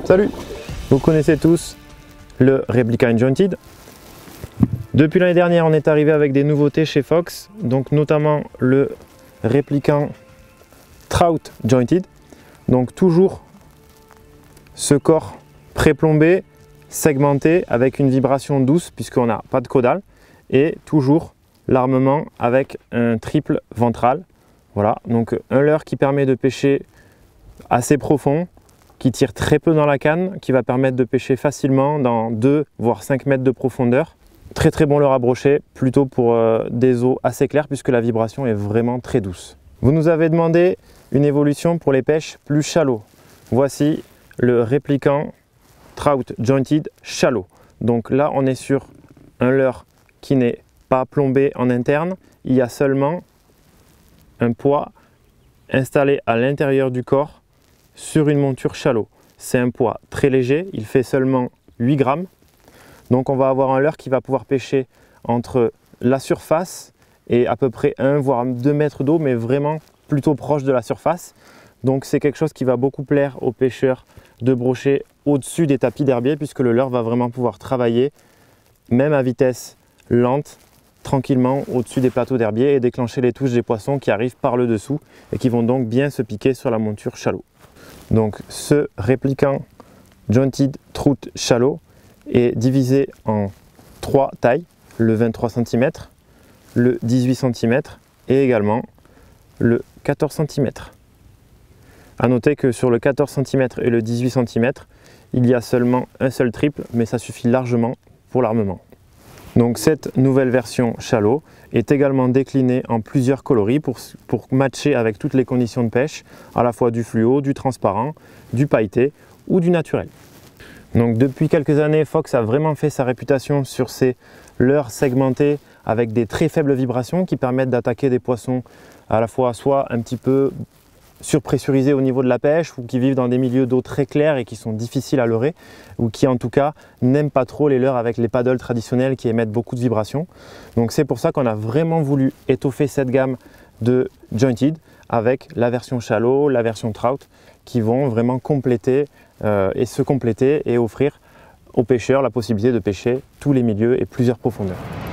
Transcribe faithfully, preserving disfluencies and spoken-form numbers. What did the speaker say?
Salut! Vous connaissez tous le Replica Jointed. Depuis l'année dernière, on est arrivé avec des nouveautés chez Fox, donc notamment le Replica Trout Jointed. Donc toujours ce corps pré-plombé, segmenté avec une vibration douce puisqu'on n'a pas de caudale, et toujours l'armement avec un triple ventral. Voilà, donc un leurre qui permet de pêcher assez profond, qui tire très peu dans la canne, qui va permettre de pêcher facilement dans deux voire cinq mètres de profondeur. Très très bon leurre à brocher, plutôt pour euh, des eaux assez claires puisque la vibration est vraiment très douce. Vous nous avez demandé une évolution pour les pêches plus shallow. Voici le Replica Trout Jointed Shallow. Donc là on est sur un leurre qui n'est pas plombé en interne, il y a seulement un poids installé à l'intérieur du corps sur une monture shallow. C'est un poids très léger, il fait seulement huit grammes. Donc on va avoir un leurre qui va pouvoir pêcher entre la surface et à peu près un voire deux mètres d'eau, mais vraiment plutôt proche de la surface. Donc c'est quelque chose qui va beaucoup plaire aux pêcheurs de brocher au-dessus des tapis d'herbier, puisque le leurre va vraiment pouvoir travailler même à vitesse lente, tranquillement au-dessus des plateaux d'herbier et déclencher les touches des poissons qui arrivent par le dessous et qui vont donc bien se piquer sur la monture shallow. Donc ce Replica Jointed Trout Shallow est divisé en trois tailles, le vingt-trois centimètres, le dix-huit centimètres et également le quatorze centimètres. A noter que sur le quatorze centimètres et le dix-huit centimètres, il y a seulement un seul triple, mais ça suffit largement pour l'armement. Donc cette nouvelle version shallow est également déclinée en plusieurs coloris pour, pour matcher avec toutes les conditions de pêche, à la fois du fluo, du transparent, du pailleté ou du naturel. Donc depuis quelques années, Fox a vraiment fait sa réputation sur ces leurres segmentés avec des très faibles vibrations qui permettent d'attaquer des poissons à la fois soit un petit peu surpressurisés au niveau de la pêche ou qui vivent dans des milieux d'eau très clairs et qui sont difficiles à leurrer, ou qui en tout cas n'aiment pas trop les leurres avec les paddles traditionnels qui émettent beaucoup de vibrations. Donc c'est pour ça qu'on a vraiment voulu étoffer cette gamme de Jointed avec la version shallow, la version trout, qui vont vraiment compléter euh, et se compléter et offrir aux pêcheurs la possibilité de pêcher tous les milieux et plusieurs profondeurs.